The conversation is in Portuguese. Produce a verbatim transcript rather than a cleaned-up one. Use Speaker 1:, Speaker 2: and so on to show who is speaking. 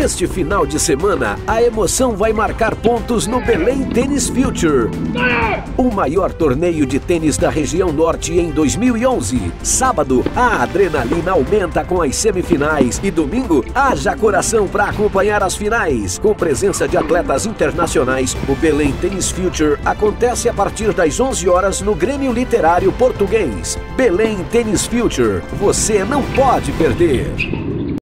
Speaker 1: Neste final de semana, a emoção vai marcar pontos no Belém Tennis Future, o maior torneio de tênis da região norte em dois mil e onze. Sábado, a adrenalina aumenta com as semifinais e domingo, haja coração para acompanhar as finais. Com presença de atletas internacionais, o Belém Tennis Future acontece a partir das onze horas no Grêmio Literário Português. Belém Tennis Future, você não pode perder!